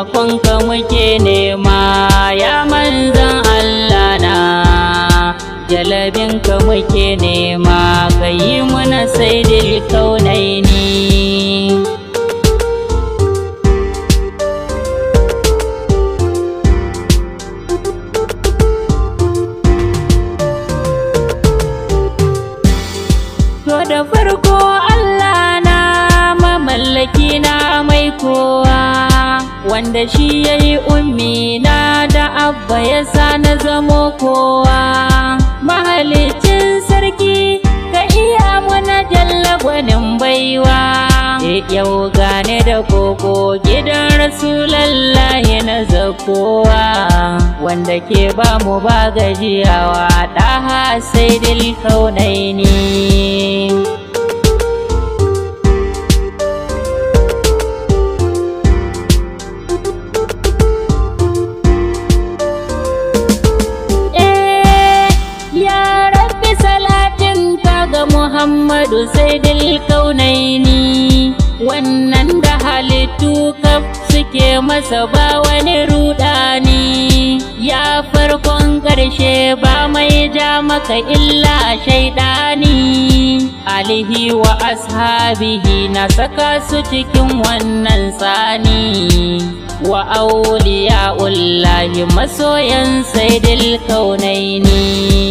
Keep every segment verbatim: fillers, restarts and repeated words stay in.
taimakonka muke nema ya manzan Allah na, jalabinka muke nema ka yi muna saidil kaunaini. To da farko Allah na mamallaki na mai kowa, wanda shi ya yi ummi na da abba ya sa na zamo kowa. Mahalicin sarki ka iya muna jalla gwanin baiwa, yau gane da koko gidan rasulallahi na zakowa, wanda ke ba mu ba gajiyawa ɗaha saidil kaunaini. Muhammadu saidil kaunaini, wannan da halittu kaf suke masa ba wani rudani. Ya farkon ƙarshe ba mai ja maka illa shaidani. Alihi wa ashabihi na saka su cikin wannan tsani, wa auliya'ullahi masoyan saidil kaunaini.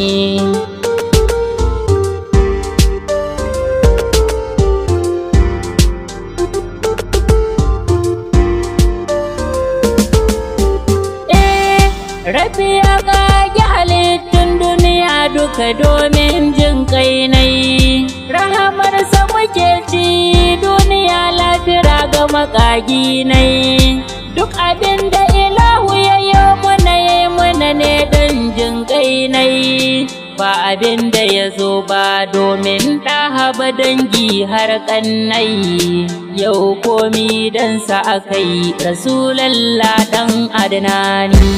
Rabbi ya ƙage halittun duniya duka domin jin kai nai, rahamarsa muke ci duniya lafira ga maƙagi nai. Duk abin da ilahu ya yi muna ya muna ne don jin kai nai, ba abin da ya zo ba domin ɗaha ba dangi har ƙannai. Yau komi don sa aka yi rasulallah ɗan adnani.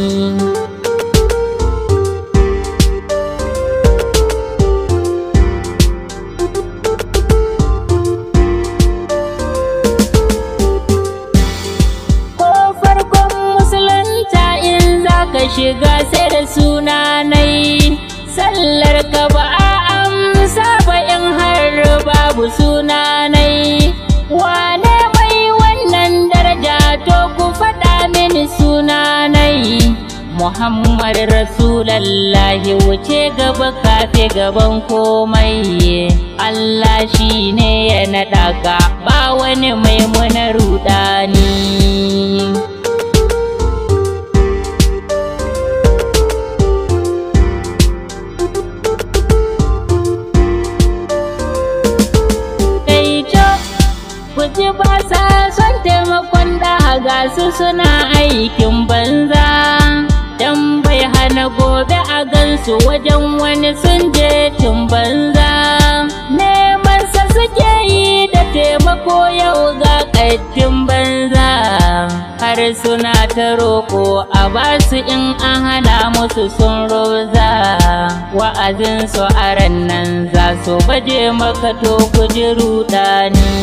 Ka shiga sai da sunanai, sallar ka ba a amsa ba in har babu sunanai. Wane mai wannan daraja to ku faɗa mini sunanai. Muhammad Rasulallahi wuce gaba kafe gaban komai, Allah shi ne ya naɗa ka ba wani mai muna rudani. Kuji ba sa son taimakon da ga su suna aikin banza, dan bai hana gobe a gansu wajen wani sun je tun banza. Neman sa suke yi da taimako yau ga ƙaddin banza, har suna ta roƙo a basu in an hana musu sun roza. Wa'azinsu a ran nan za su baje maka to kuji rudani.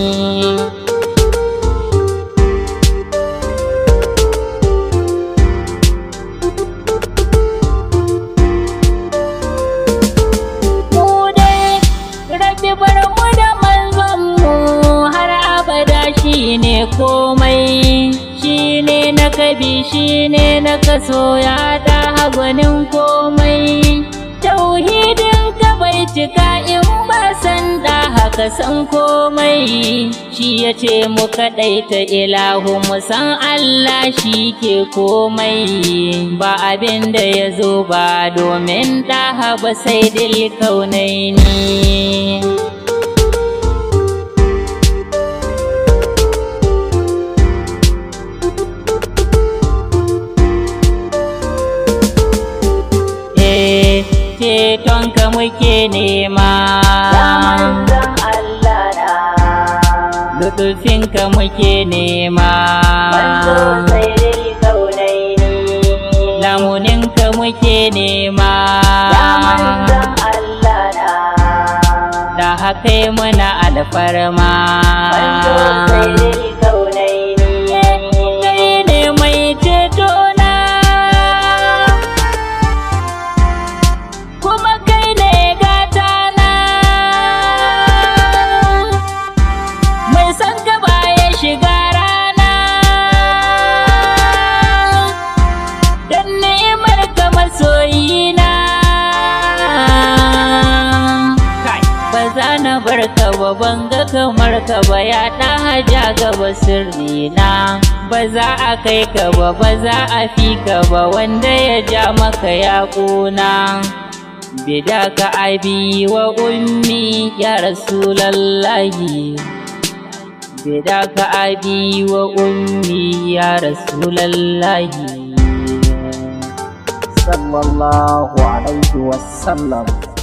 Shine komai, shine na kabi, shine na kaso ya da gwanin komai. Tauhidin ka bai cika in ba san da haka san komai. Shi ya ce mu kaɗaita ilahu mu san Allah shi ke komai, ba abin da ya zo ba domin ɗaha ba saidil kaunaini. Cetonka muke nema, ya manzan Allah na, lutufinka muke nema, manzo saidil kaunaini. lamuninka muke nema, ya manzan Allah na, da haka muna alfarma, manzo saidil kaunaini. kai bar ka ba ban ga kamar ka ba ya ɗa haja gaba sirri na. Ba za a kai ka ba ba za a fi ka ba wanda ya ja maka ya ƙuna. Bidaka abi wa ummi ya rasulallahi, bidaka abi wa ummi ya rasulallahi sallallahu alaihi wasallam.